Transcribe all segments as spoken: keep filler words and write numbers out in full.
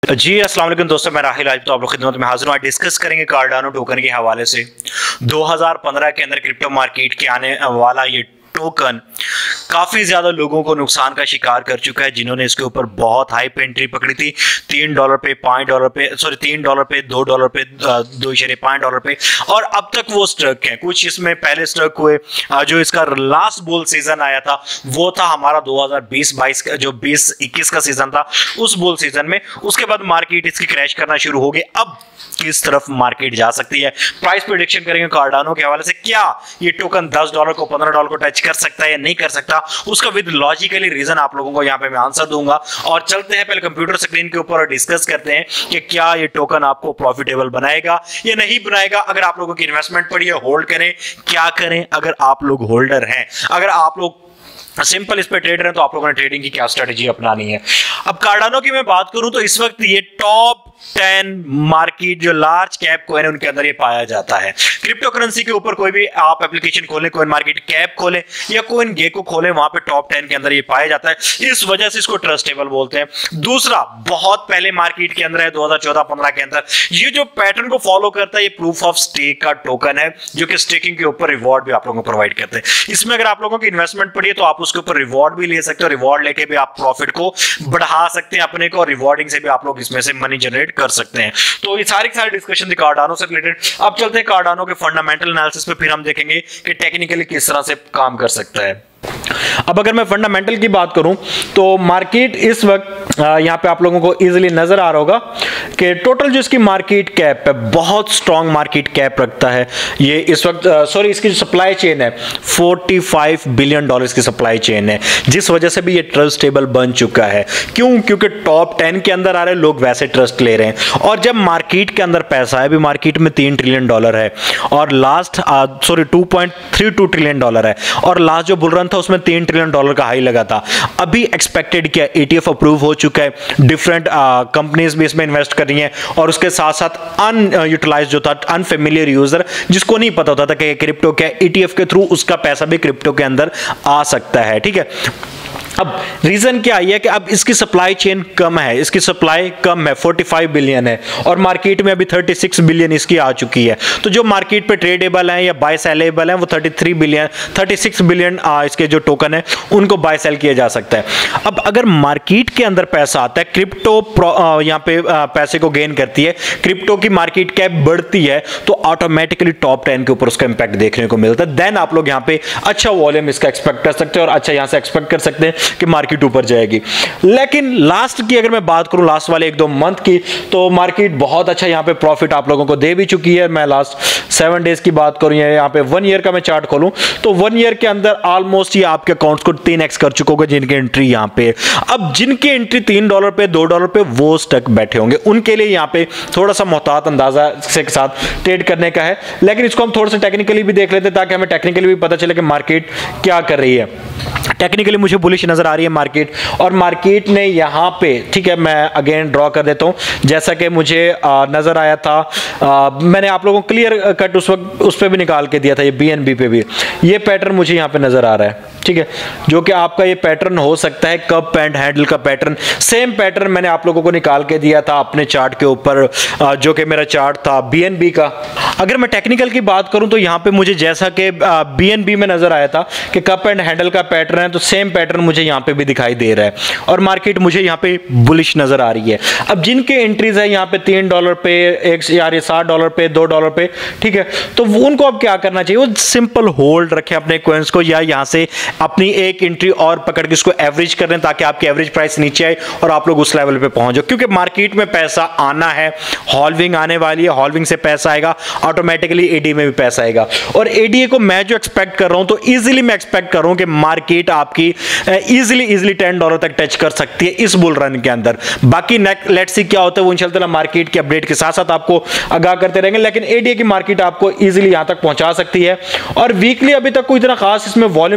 जी अस्सलाम वालेकुम दोस्तों, मैं राहिल आज तो आप लोग खिदमत में हाजिर हूँ। आज डिस्कस करेंगे कार्डानो टोकन के हवाले से दो हज़ार पंद्रह के अंदर क्रिप्टो मार्केट के आने वाला ये टोकन काफी ज्यादा लोगों को नुकसान का शिकार कर चुका है, जिन्होंने इसके ऊपर बहुत हाई एंट्री पकड़ी थी। तीन डॉलर पे, पांच डॉलर पे, सॉरी तीन डॉलर पे, दो डॉलर पे, दो इशारे पांच डॉलर पे, और अब तक वो स्ट्रक है। कुछ इसमें पहले स्ट्रक हुए। जो इसका लास्ट बुल सीजन आया था वो था हमारा दो हज़ार बीस बाईस का, जो बीस इक्कीस का सीजन था, उस बुल सीजन में। उसके बाद मार्केट इसकी क्रैश करना शुरू हो गई। अब किस तरफ मार्केट जा सकती है, प्राइस प्रेडिक्शन करेंगे कार्डानो के हवाले से। क्या ये टोकन दस डॉलर को, पंद्रह डॉलर को टच कर सकता है या नहीं कर सकता, उसका विद लॉजिकली रीजन आप लोगों को यहाँ पे मैं आंसर दूंगा। और चलते हैं पहले कंप्यूटर स्क्रीन के ऊपर और डिस्कस करते हैं कि क्या ये टोकन आपको प्रॉफिटेबल बनाएगा या नहीं बनाएगा। अगर आप लोगों की इन्वेस्टमेंट पड़ी है, होल्ड करें, क्या करें अगर आप लोग होल्डर हैं। अगर आप लोग सिंपल इस पे ट्रेडर हैं तो आप लोगों ने ट्रेडिंग की क्या स्ट्रेटेजी अपनानी है। अब कार्डानो की मैं बात करूं तो इस वक्त ये टॉप टेन मार्केट जो लार्ज कैप कोइन है उनके अंदर ये पाया जाता है। क्रिप्टो करेंसी के ऊपर कोई भी आप एप्लीकेशन खोलें, कोइन मार्केट कैप खोलें या कोइन गेको खोलें, वहां पे टॉप टेन के अंदर ये पाया जाता है। इस वजह से इसको ट्रस्टेबल बोलते हैं। दूसरा, बहुत पहले मार्केट के अंदर है दो हज़ार चौदह पंद्रह के अंदर, ये जो पैटर्न को फॉलो करता है, ये प्रूफ ऑफ स्टेक का टोकन है, जो कि स्टेकिंग के ऊपर रिवॉर्ड भी आप लोगों को प्रोवाइड करते हैं। इसमें अगर आप लोगों की इन्वेस्टमेंट पड़ी है तो आप उसके ऊपर रिवॉर्ड भी ले सकते हो। रिवॉर्ड लेके भी आप प्रॉफिट को बढ़ा सकते हैं अपने को, और रिवॉर्डिंग से भी आप लोग इसमें से मनी जनरेट कर सकते हैं। तो ये सारी सारी डिस्कशन थी कार्डानो से रिलेटेड। अब चलते हैं कार्डानो के फंडामेंटल एनालिसिस पे, फिर हम देखेंगे कि टेक्निकली किस तरह से काम कर सकता है। अब अगर मैं फंडामेंटल की बात करूं तो मार्केट इस वक्त यहां पे आप लोगों को इजीली नजर आ रहा होगा कि टोटल जो इसकी मार्केट कैप है, बहुत स्ट्रांग मार्केट कैप रखता है ये इस वक्त। सॉरी, इसकी जो सप्लाई चेन है पैंतालीस बिलियन डॉलर्स की सप्लाई चेन है, जिस वजह से भी ये ट्रस्टेबल बन चुका है। क्यों? क्योंकि टॉप टेन के अंदर आ रहे लोग वैसे ट्रस्ट ले रहे हैं। और जब मार्केट के अंदर पैसा है, अभी मार्केट में तीन ट्रिलियन डॉलर है और last sorry two point three two trillion dollar है, और लास्ट जो बुल रन था उसमें तीन ट्रिलियन डॉलर का हाई लगा था। अभी एक्सपेक्टेड क्या, एटीएफ अप्रूव हो चुका है, डिफरेंट कंपनीज भी इसमें इन्वेस्ट कर रही हैं, और उसके साथ साथ अनयूटिलाइज्ड जो था, अनफेमिलियर यूजर जिसको नहीं पता होता था कि क्रिप्टो क्या, एटीएफ के थ्रू उसका पैसा भी क्रिप्टो के अंदर आ सकता है। ठीक है, अब रीजन क्या है कि अब इसकी सप्लाई चेन कम है, इसकी सप्लाई कम है, पैंतालीस बिलियन है, और मार्केट में अभी छत्तीस बिलियन इसकी आ चुकी है। तो जो मार्केट पे ट्रेडेबल है या बाय सेलेबल है वो तैंतीस बिलियन छत्तीस बिलियन इसके जो टोकन है उनको बाय सेल किया जा सकता है। अब अगर मार्केट के अंदर पैसा आता है, क्रिप्टो यहाँ पे पैसे को गेन करती है, क्रिप्टो की मार्केट कैप बढ़ती है, तो ऑटोमेटिकली टॉप टेन के ऊपर उसका इंपैक्ट देखने को मिलता है। देन आप लोग यहाँ पे अच्छा वॉल्यूम इसका एक्सपेक्ट कर सकते हैं और अच्छा यहाँ से एक्सपेक्ट कर सकते हैं कि मार्केट ऊपर जाएगी। लेकिन लास्ट की अगर मैं बात करूं, लास्ट वाले एक दो मंथ की, तो मार्केट बहुत अच्छा यहां पे प्रॉफिट आप लोगों को दे भी चुकी है। मैं लास्ट सेवन डेज की बात करूं या यहां पे वन ईयर का मैं चार्ट खोलूं तो वन ईयर के अंदर ऑलमोस्ट ये आपके अकाउंट्स को तीन एक्स कर चुके होंगे जिनके एंट्री यहां पे। अब जिनके एंट्री तीन डॉलर पे, दो डॉलर पे, वो स्टक बैठे होंगे, उनके लिए यहां पे थोड़ा सा मोहतात अंदाजा से के साथ ट्रेड करने का है। लेकिन इसको हम थोड़ा सा टेक्निकली भी देख लेते हैं ताकि हमें टेक्निकली भी पता चले कि मार्केट क्या कर रही है। टेक्निकली मुझे बुलिश नजर आ रही है मार्केट, और मार्केट ने यहां पे, ठीक है, मैं अगेन ड्रॉ कर देता हूं जैसा कि मुझे आ, नजर आया था। आ, मैंने आप लोगों को क्लियर कट उस वक्त उस पे भी निकाल के दिया था, ये बीएनबी पे भी ये पैटर्न मुझे यहां पे नजर आ रहा है। ठीक है, जो कि आपका ये पैटर्न हो सकता है कप एंड हैंडल का पैटर्न। सेम पैटर्न मैंने आप लोगों को निकाल के दिया था अपने चार्ट के ऊपर, जो कि मेरा चार्ट था बीएनबी का। अगर मैं टेक्निकल की बात करूं तो यहां पे मुझे जैसा कि बीएनबी में नजर आया था कि कप एंड हैंडल का पैटर्न है, तो सेम पैटर्न मुझे यहां पे भी दिखाई दे रहा है, और मार्केट मुझे यहां पे बुलिश नजर आ रही है। अब जिनके एंट्रीज है यहां पे तीन डॉलर पे, एक यार सात डॉलर पे, दो डॉलर पे, ठीक है, तो उनको अब क्या करना चाहिए, वो सिंपल होल्ड रखें अपने कॉइंस को, या यहां से अपनी एक एंट्री और पकड़ के इसको एवरेज कर दें ताकि आपकी एवरेज प्राइस नीचे आए और आप लोग उस लेवल पे पहुंच जाओ। क्योंकि मार्केट में पैसा आना है, हॉल्विंग आने वाली है, हॉल्विंग से पैसा आएगा, ऑटोमेटिकली एडीए में भी पैसा आएगा। और एडीए को मैं जो एक्सपेक्ट कर रहा हूं, तो इजीली मैं एक्सपेक्ट कर रहा हूं कि मार्केट आपकी इजीली इजीली टेन डॉलर तक टच कर सकती है इस बुल रन के अंदर। बाकी लेट्स सी क्या होता है वो इंशाल्लाह मार्केट के अपडेट के साथ साथ आपको आगाह करते रहेंगे। लेकिन एडीए की मार्केट आपको इजीली यहां तक पहुंचा सकती है, और वीकली अभी तक कोई इतना खास इसमें वॉल्यूम जनरेट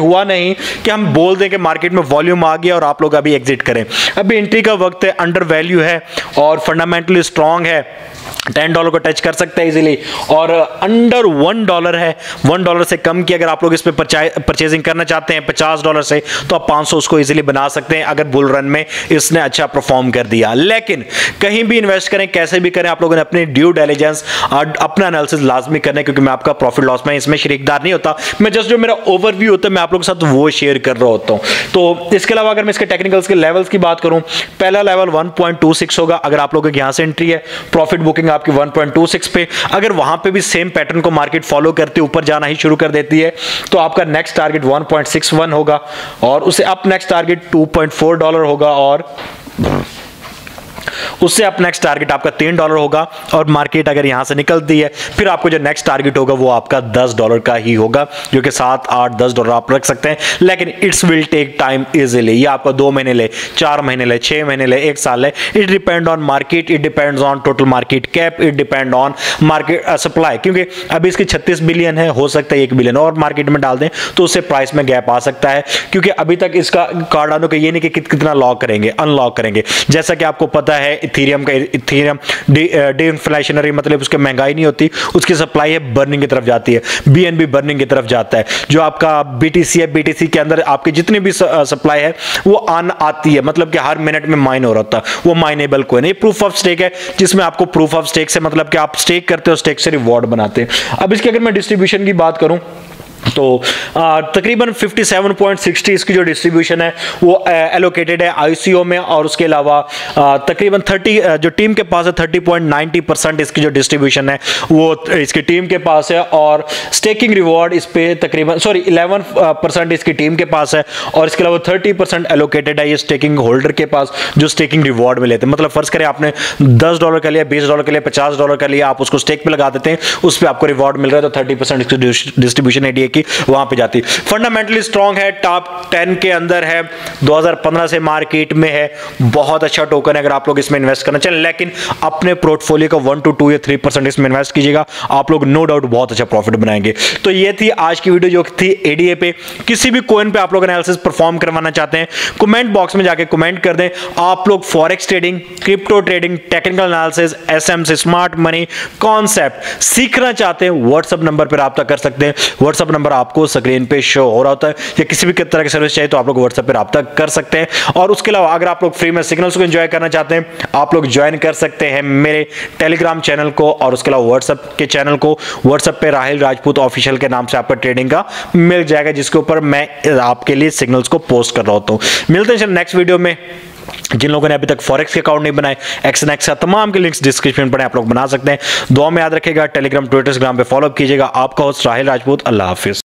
हुआ नहीं कि हम बोल दें कि मार्केट में वॉल्यूम आ गया और आप लोग अभी एग्जिट करें। अभी एंट्री का वक्त है, अंडर वैल्यू है और फंडामेंटली स्ट्रांग है, टेन डॉलर को टच कर सकते हैं इजीली और अंडर वन डॉलर है, वन डॉलर से कम की अगर आप लोग इस पे परचेजिंग करना चाहते हैं पचास डॉलर से तो आप पाँच सौ उसको इजीली बना सकते हैं अगर बुल रन में इसने अच्छा परफॉर्म कर दिया। लेकिन कहीं भी इन्वेस्ट करें, कैसे भी करें, आप लोगों ने अपनी ड्यू डिलिजेंस और अपना एनालिसिस लाजमी करना है, क्योंकि मैं आपका प्रॉफिट लॉस में इसमें शरीकदार नहीं होता, मैं जस्ट जो मेरा ओवरव्यू होता है मैं आप लोगों के साथ वो शेयर कर रहा होता हूँ। तो इसके अलावा अगर मैं इसके टेक्निकल्स के लेवल्स की बात करूँ, पहला level one point two six होगा। अगर आप लोगों की यहाँ से एंट्री है, प्रॉफिट बुकिंग आपकी वन पॉइंट टू सिक्स पे, अगर वहां पे भी सेम पैटर्न को मार्केट फॉलो करते ऊपर जाना ही शुरू कर देती है तो आपका next target one point six one होगा और उससे up next target two point four dollar होगा और उससे अप नेक्स्ट टारगेट आपका तीन डॉलर होगा और मार्केट अगर यहां से निकलती है फिर आपको जो नेक्स्ट टारगेट होगा वो आपका दस डॉलर का ही होगा, जो कि सात आठ दस डॉलर आप रख सकते हैं। लेकिन it's will take time easily, ये आपका दो महीने ले, चार महीने ले, छह महीने ले, एक साल ले, it depend on market, it depends on total market cap, it depend on market supply, क्योंकि अभी इसकी छत्तीस बिलियन है, हो सकता है एक बिलियन और मार्केट में डाल दें तो उससे प्राइस में गैप आ सकता है, क्योंकि अभी तक इसका कार्डानो का ये नहीं कि कितना लॉक करेंगे, अनलॉक करेंगे। जैसा कि आपको पता है इथेरियम का, इथेरियम डी इन्फ्लेशनरी मतलब उसकी महंगाई नहीं होती, उसकी सप्लाई है बर्निंग की तरफ जाती है, बीएनबी बर्निंग की तरफ जाता है। जो आपका बीटीसी है, बीटीसी के अंदर आपकी जितनी भी सप्लाई है वो आन आती है, मतलब कि हर मिनट में माइन हो रहा होता है, वो माइनेबल कोई नहीं। प्रूफ ऑफ स्टेक है जिसमें आपको प्रूफ ऑफ स्टेक से मतलब कि आप स्टेक करते हो, स्टेक से रिवॉर्ड बनाते हैं। अब इसकी अगर मैं डिस्ट्रीब्यूशन की बात करूं तो तकरीबन सत्तावन पॉइंट सिक्स ज़ीरो इसकी जो डिस्ट्रीब्यूशन है वो एलोकेटेड है आईसीओ में, और उसके अलावा तकरीबन तीस जो टीम के पास है तीस पॉइंट नौ ज़ीरो परसेंट इसकी जो डिस्ट्रीब्यूशन है वो इसकी टीम के पास है, और स्टेकिंग रिवॉर्ड इस पे तकरीबन सॉरी इलेवन परसेंट इसकी टीम के पास है, और इसके अलावा तीस परसेंट एलोकेटेड है ये स्टेकिंग होल्डर के पास जो स्टेकिंग रिवॉर्ड में लेते हैं। मतलब फर्ज करें आपने दस डॉलर का लिया, बीस डॉलर का लिया, पचास डॉलर का लिया, आप उसको स्टेक पे लगा देते हैं, उस पर आपको रिवॉर्ड मिल रहा है, तो थर्टी परसेंट इसकी डिस्ट्रीब्यूशन एडीए की वहां पे जाती। फंडामेंटली स्ट्रांग है, टॉप टेन के अंदर है, दो हज़ार पंद्रह से मार्केट में है, बहुत अच्छा टोकन है अगर आप लोग इसमें इन्वेस्ट करना चाहें, लेकिन अपने पोर्टफोलियो का वन टू टू या थ्री परसेंट इसमें इन्वेस्ट कीजिएगा, आप लोग नो डाउट बहुत अच्छा प्रॉफिट बनाएंगे। तो ये थी आज की वीडियो जो थी एडीए पे। किसी भी कॉइन पे आप लोग एनालिसिस परफॉर्म करवाना चाहते हैं, कमेंट बॉक्स में जाके कमेंट कर दें। आप लोग forex trading, crypto trading, technical analysis, SMC, smart money concept सीखना चाहते हैं, व्हाट्सएप नंबर पर रब्ता कर सकते हैं। व्हाट्सएप नंबर आपको स्क्रीन पे शो हो रहा होता है, या किसी भी तरह की सर्विस चाहिए तो आप लोग व्हाट्सएप पे रब्ता कर सकते हैं। और उसके अलावा अगर आप लोग फ्री में सिग्नल्स को एंजॉय करना चाहते हैं, आप लोग ज्वाइन कर सकते हैं मेरे टेलीग्राम चैनल को, और उसके अलावा व्हाट्सएप के चैनल को। व्हाट्सएप पे राहिल राजपूत ऑफिशियल के नाम से आपको ट्रेडिंग का मिल जाएगा, जिसके ऊपर मैं आपके लिए सिग्नल्स को पोस्ट कर रहा होता हूं। मिलते हैं नेक्स्ट वीडियो में। जिन लोगों ने अभी तक फॉरेक्स के अकाउंट नहीं बनाए, एक्सएनएक्स का तमाम के लिंक्स डिस्क्रिप्शन पर आप लोग बना सकते हैं। दुआ में याद रखिएगा, टेलीग्राम, ट्विटर, इंस्टाग्राम पे फॉलो कीजिएगा। आपका होस्ट राहिल राजपूत, अल्लाह हाफिज।